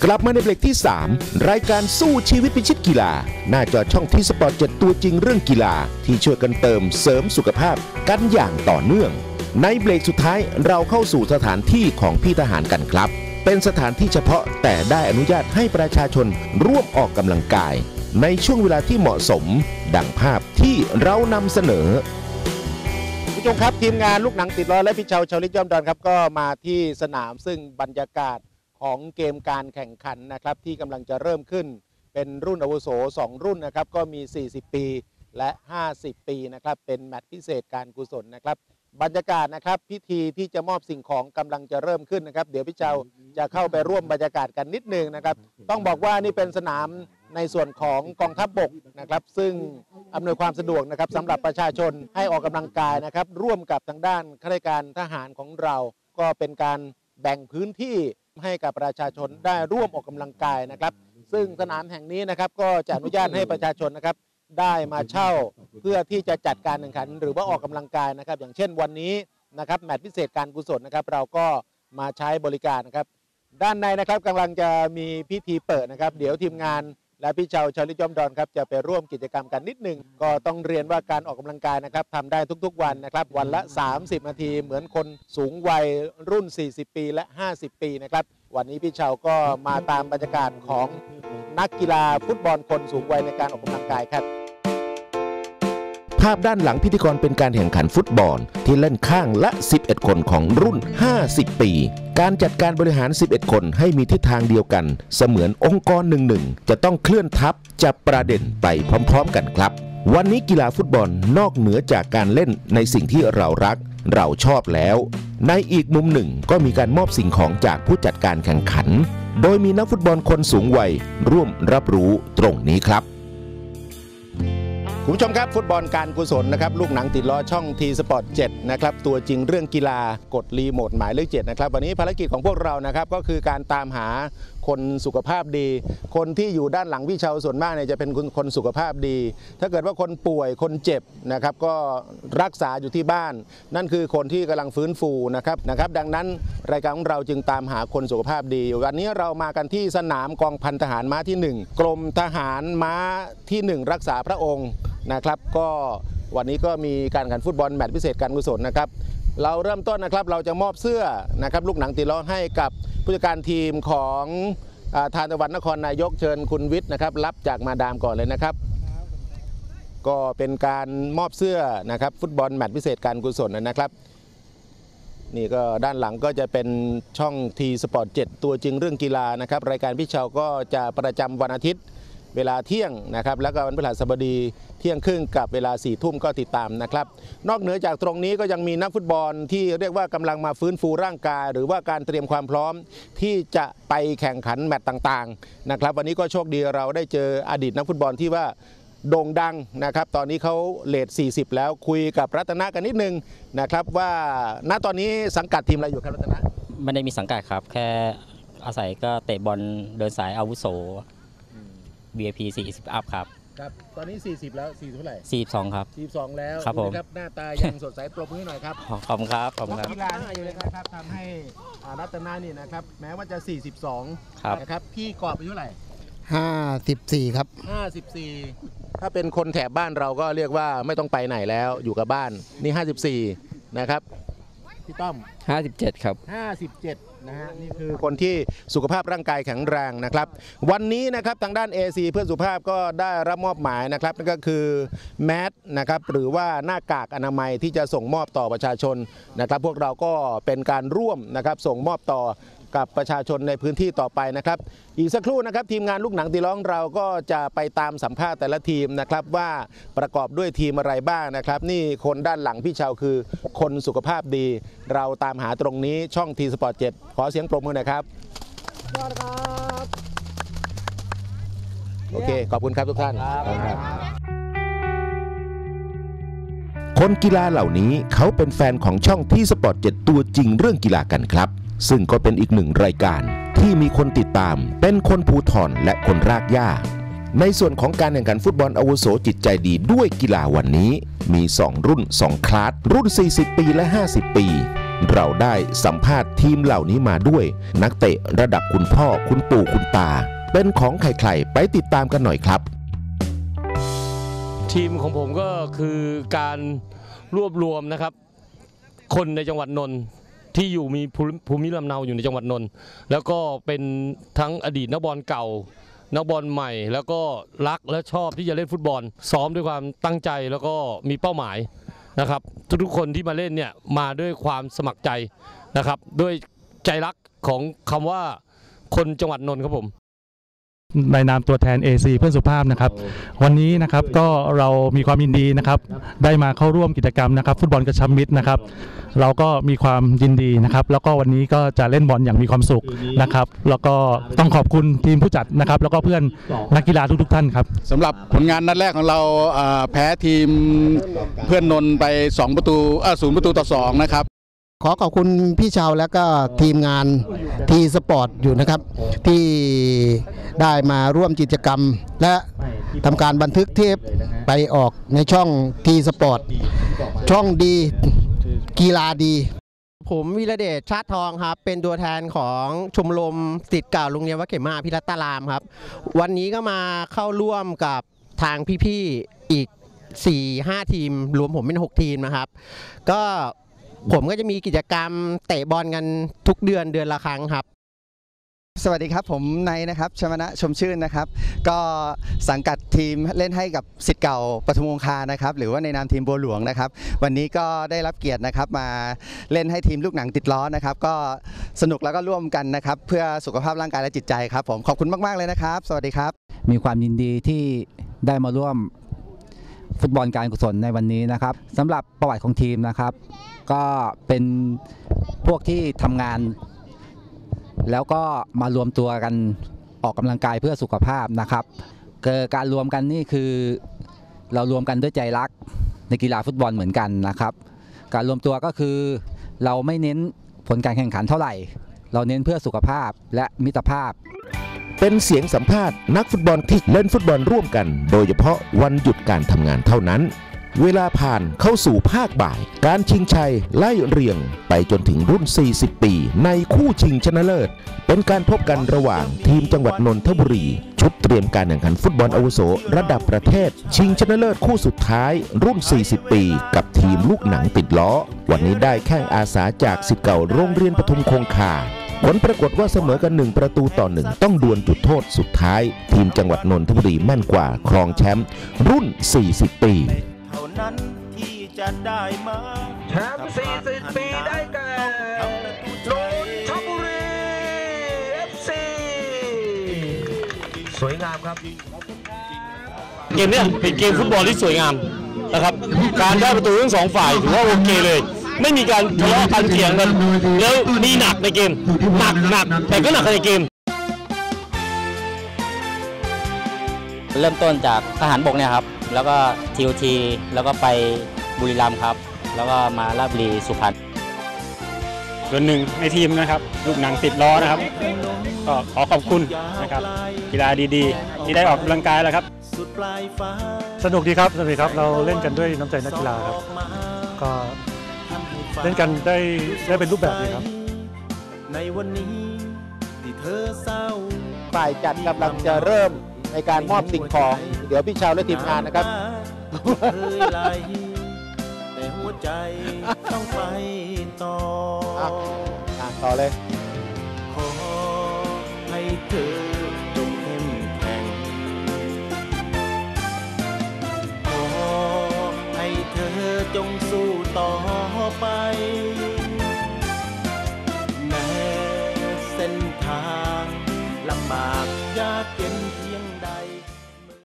กลับมาในเบรกที่ 3 รายการสู้ชีวิตพิชิตกีฬาหน้าจอช่องที่สปอร์ต7ตัวจริงเรื่องกีฬาที่ช่วยกันเติมเสริมสุขภาพกันอย่างต่อเนื่องในเบรกสุดท้ายเราเข้าสู่สถานที่ของพี่ทหารกันครับเป็นสถานที่เฉพาะแต่ได้อนุญาตให้ประชาชนร่วมออกกำลังกายในช่วงเวลาที่เหมาะสมดังภาพที่เรานำเสนอผู้ชมครับทีมงานลูกหนังติดล้อและพี่เชาชาวลิศย่อมดอนครับก็มาที่สนามซึ่งบรรยากาศของเกมการแข่งขันนะครับที่กำลังจะเริ่มขึ้นเป็นรุ่นอาวุโส2รุ่นนะครับก็มี40ปีและ50ปีนะครับเป็นแมตช์พิเศษการกุศลนะครับบรรยากาศนะครับพิธีที่จะมอบสิ่งของกำลังจะเริ่มขึ้นนะครับเดี๋ยวพี่เชาจะเข้าไปร่วมบรรยากาศกันนิดนึงนะครับต้องบอกว่านี่เป็นสนามในส่วนของกองทัพบกนะครับซึ่งอำนวยความสะดวกนะครับสำหรับประชาชนให้ออกกำลังกายนะครับร่วมกับทางด้านข้าราชการทหารของเราก็เป็นการแบ่งพื้นที่ให้กับประชาชนได้ร่วมออกกำลังกายนะครับซึ่งสนามแห่งนี้นะครับก็จะอนุญาตให้ประชาชนนะครับได้มาเช่าเพื่อที่จะจัดการแข่งขันหรือว่าออกกำลังกายนะครับอย่างเช่นวันนี้นะครับแมตช์พิเศษการกุศลนะครับเราก็มาใช้บริการนะครับด้านในนะครับกำลังจะมีพิธีเปิดนะครับเดี๋ยวทีมงานและพี่เชาชาวลิศย่อมดอนครับจะไปร่วมกิจกรรมกันนิดหนึ่งก็ต้องเรียนว่าการออกกำลังกายนะครับทำได้ทุกๆวันนะครับวันละ30นาทีเหมือนคนสูงวัยรุ่น40ปีและ50ปีนะครับวันนี้พี่เชาก็มาตามบรรยากาศของนักกีฬาฟุตบอลคนสูงวัยในการออกกำลังกายครับภาพด้านหลังพิธีกรเป็นการแข่งขันฟุตบอลที่เล่นข้างละ11คนของรุ่น50ปีการจัดการบริหาร11คนให้มีทิศทางเดียวกันเสมือนองค์กรหนึ่งจะต้องเคลื่อนทัพจับประเด็นไปพร้อมๆกันครับวันนี้กีฬาฟุตบอลนอกเหนือจากการเล่นในสิ่งที่เรารักเราชอบแล้วในอีกมุมหนึ่งก็มีการมอบสิ่งของจากผู้จัดการแข่งขันโดยมีนักฟุตบอลคนสูงวัยร่วมรับรู้ตรงนี้ครับคุณผู้ชมครับฟุตบอลการกุศลนะครับลูกหนังติดล้อช่องทีสปอร์ต7นะครับตัวจริงเรื่องกีฬากดรีโมทหมายเลข7นะครับวันนี้ภารกิจของพวกเรานะครับก็คือการตามหาคนสุขภาพดีคนที่อยู่ด้านหลังพี่เชาส่วนมากเนี่ยจะเป็นคนสุขภาพดีถ้าเกิดว่าคนป่วยคนเจ็บนะครับก็รักษาอยู่ที่บ้านนั่นคือคนที่กำลังฟื้นฟูนะครับดังนั้นรายการของเราจึงตามหาคนสุขภาพดีวันนี้เรามากันที่สนามกองพันทหารม้าที่1กรมทหารม้าที่1รักษาพระองค์นะครับก็วันนี้ก็มีการแข่งขันฟุตบอลแมตช์พิเศษการกุศลนะครับเราเริ่มต้นนะครับเราจะมอบเสื้อนะครับลูกหนังติดล้อให้กับผู้จัดการทีมของทานตะวันนครนายกเชิญคุณวิทย์นะครับรับจากมาดามก่อนเลยนะครับก็เป็นการมอบเสื้อนะครับฟุตบอลแมตช์พิเศษการกุศลนะครับนี่ก็ด้านหลังก็จะเป็นช่องทีสปอร์ต7ตัวจริงเรื่องกีฬานะครับรายการพี่เชาก็จะประจำวันอาทิตย์เวลาเที่ยงนะครับแล้วก็วันพฤหัสบดีเที่ยงครึ่งกับเวลา4 ทุ่มก็ติดตามนะครับนอกเหนือจากตรงนี้ก็ยังมีนักฟุตบอลที่เรียกว่ากำลังมาฟื้นฟูร่างกายหรือว่าการเตรียมความพร้อมที่จะไปแข่งขันแมตช์ต่างๆนะครับวันนี้ก็โชคดีเราได้เจออดีตนักฟุตบอลที่ว่าโด่งดังนะครับตอนนี้เขาเลท40แล้วคุยกับรัตนะกันนิดนึงนะครับว่าณตอนนี้สังกัดทีมอะไรอยู่ครับรัตนะไม่ได้มีสังกัดครับแค่อาศัยก็เตะบอลเดินสายอาวุโสVIP 40 อัพครับครับตอนนี้40แล้ว40เท่าไหร่ 42ครับ 42แล้วครับผมหน้าตายังสดใสปรบมือหน่อยครับขอบคุณครับขอบคุณครับกีฬาอยู่เลยครับทำให้รัตนานี่นะครับแม้ว่าจะ42นะครับพี่กอบอายุเท่าไหร่ 54ครับ 54ถ้าเป็นคนแถบบ้านเราก็เรียกว่าไม่ต้องไปไหนแล้วอยู่กับบ้านนี่54นะครับพี่ต้อม 57ครับ 57นะฮะนี่คือคนที่สุขภาพร่างกายแข็งแรงนะครับวันนี้นะครับทางด้าน AC เพื่อสุขภาพก็ได้รับมอบหมายนะครับนั่นก็คือแมสนะครับหรือว่าหน้ากากอนามัยที่จะส่งมอบต่อประชาชนนะครับพวกเราก็เป็นการร่วมนะครับส่งมอบต่อกับประชาชนในพื้นที่ต่อไปนะครับอีกสักครู่นะครับทีมงานลูกหนังตีล้องเราก็จะไปตามสัมภาษณ์แต่ละทีมนะครับว่าประกอบด้วยทีมอะไรบ้างนะครับนี่คนด้านหลังพี่เชาคือคนสุขภาพดีเราตามหาตรงนี้ช่องทีสปอร์ต7ขอเสียงปรบมือหน่อยครับโอเคขอบคุณครับทุกท่านคนกีฬาเหล่านี้เขาเป็นแฟนของช่องทีสปอร์ต7ตัวจริงเรื่องกีฬากันครับซึ่งก็เป็นอีกหนึ่งรายการที่มีคนติดตามเป็นคนภูธรและคนรากหญ้าในส่วนของการแข่งขันฟุตบอลอาวุโสจิตใจดีด้วยกีฬาวันนี้มี2รุ่น2คลาสรุ่น40ปีและ50ปีเราได้สัมภาษณ์ทีมเหล่านี้มาด้วยนักเตะระดับคุณพ่อคุณปู่คุณตาเป็นของใครๆไปติดตามกันหน่อยครับทีมของผมก็คือการรวบรวมนะครับคนในจังหวัดนนท์ที่อยู่มีภูมิลำเนาอยู่ในจังหวัดนนท์แล้วก็เป็นทั้งอดีตนักบอลเก่านักบอลใหม่แล้วก็รักและชอบที่จะเล่นฟุตบอลซ้อมด้วยความตั้งใจแล้วก็มีเป้าหมายนะครับทุกๆคนที่มาเล่นเนี่ยมาด้วยความสมัครใจนะครับด้วยใจรักของคำว่าคนจังหวัดนนท์ครับผมในนามตัวแทน AC เพื่อนสุภาพนะครับวันนี้นะครับก็เรามีความยินดีนะครับได้มาเข้าร่วมกิจกรรมนะครับฟุตบอลกระชับมิตรนะครับเราก็มีความยินดีนะครับแล้วก็วันนี้ก็จะเล่นบอลอย่างมีความสุขนะครับแล้วก็ต้องขอบคุณทีมผู้จัดนะครับแล้วก็เพื่อนนักกีฬาทุกท่านครับสำหรับผลงานนัดแรกของเราแพ้ทีมเพื่อนนนท์ไป0 ประตูต่อ 2นะครับขอขอบคุณพี่ชาวและก็ทีมงานทีสปอร์ตอยู่นะครับที่ได้มาร่วมกิจกรรมและทำการบันทึกเทปไปออกในช่องทีสปอร์ตช่องดีกีฬาดีผมวีระเดชชาติทองครับเป็นตัวแทนของชมรมศิษย์เก่าโรงเรียนวัดเขมาพิรัตารามครับวันนี้ก็มาเข้าร่วมกับทางพี่ๆอีก 4-5 ทีมรวมผมเป็น6ทีมนะครับก็ผมก็จะมีกิจกรรมเตะบอลกันทุกเดือนละครั้งครับสวัสดีครับผมนายนะครับชมนะชมชื่นนะครับก็สังกัดทีมเล่นให้กับศิษย์เก่าปทุมคงคานะครับหรือว่าในนามทีมบัวหลวงนะครับวันนี้ก็ได้รับเกียรตินะครับมาเล่นให้ทีมลูกหนังติดล้อนะครับก็สนุกแล้วก็ร่วมกันนะครับเพื่อสุขภาพร่างกายและจิตใจครับผมขอบคุณมากๆเลยนะครับสวัสดีครับมีความยินดีที่ได้มาร่วมฟุตบอลการกุศลในวันนี้นะครับสำหรับประวัติของทีมนะครับก็เป็นพวกที่ทำงานแล้วก็มารวมตัวกันออกกำลังกายเพื่อสุขภาพนะครับการรวมกันนี่คือเรารวมกันด้วยใจรักในกีฬาฟุตบอลเหมือนกันนะครับการรวมตัวก็คือเราไม่เน้นผลการแข่งขันเท่าไหร่เราเน้นเพื่อสุขภาพและมิตรภาพเป็นเสียงสัมภาษณ์นักฟุตบอลที่เล่นฟุตบอลร่วมกันโดยเฉพาะวันหยุดการทำงานเท่านั้นเวลาผ่านเข้าสู่ภาคบ่ายการชิงชัยไล่เรียงไปจนถึงรุ่น40 ปีในคู่ชิงชนะเลิศเป็นการพบกันระหว่างทีมจังหวัดนนทบุรีชุดเตรียมการแข่งขันฟุตบอลอาวุโสระดับประเทศชิงชนะเลิศคู่สุดท้ายรุ่น40 ปีกับทีมลูกหนังติดล้อวันนี้ได้แข้งอาสาจากศิษย์เก่าโรงเรียนปทุมคงคาผลปรากฏว่าเสมอกัน1 ประตูต่อ 1ต้องดวลจุดโทษสุดท้ายทีมจังหวัดนนทบุรีแม่นกว่าครองแชมป์รุ่น40 ปีเท่านั้นที่จะได้มาแชมป์40 ปีได้แก่นนทบุรี FC สวยงามครับเกมนี้เป็นเกมฟุตบอลที่สวยงามนะครับการได้ประตูทั้ง2 ฝ่ายถือว่าโอเคเลยไม่มีการทะเลาะกันเถียงกันแล้วมีหนักในเกมหนักแต่ก็หนักในเกมเริ่มต้นจากทหารบกเนี่ยครับแล้วก็TOTแล้วก็ไปบุรีรัมย์ครับแล้วก็มาราชบุรีสุพรรณส่วนหนึ่งในทีมนะครับลูกหนังติดล้อนะครับก็ขอขอบคุณนะครับกีฬาดีๆที่ได้ออกกำลังกายแล้วครับสนุกดีครับเราเล่นกันด้วยน้ำใจนักกีฬาครับก็เล่นกันได้เป็นรูปแบบเลยครับในวันนี้ที่เธอเศร้าฝ่ายจัดกำลังจะเริ่มในการมอบสิ่งของเดี๋ยวพี่ชาวและทีมงานนะครับแต่หัวใจต้องไปต่อเลย